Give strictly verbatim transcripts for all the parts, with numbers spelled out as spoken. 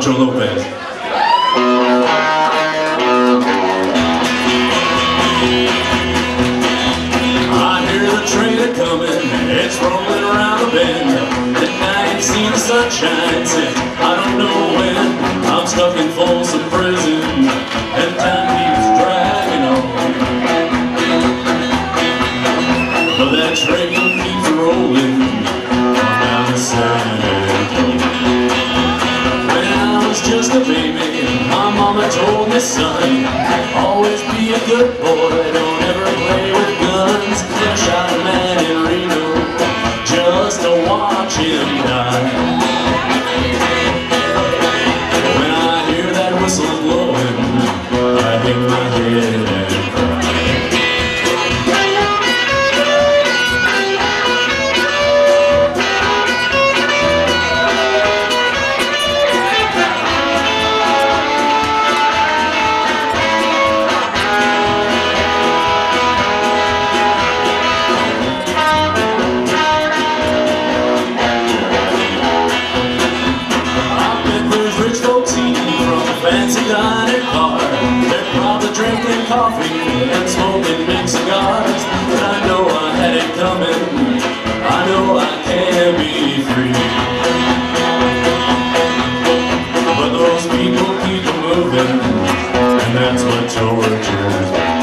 Pancho Lopez. I hear the train a-coming, it's rolling around the bend. And I ain't seen the sunshine since I don't know when. I'm stuck in Folsom prison, and time keeps dragging on. But that train keeps rolling down the side. When I was just a baby, my mama told me, son, always be a good boy, don't ever play with guns. I shot a man in Reno just to watch him die. When I hear that whistle blowing, I hang my head and cry. Fancy dining car, they're probably drinking coffee and smoking big cigars. But I know I had it coming, I know I can be free. But those people keep moving, and that's what tortures me.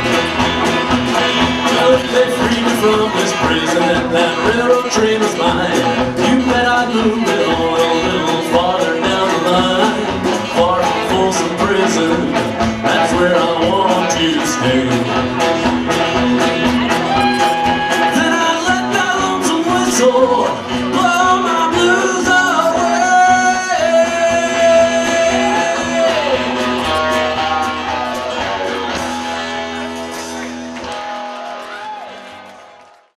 They freed me from this prison, and that railroad train was mine.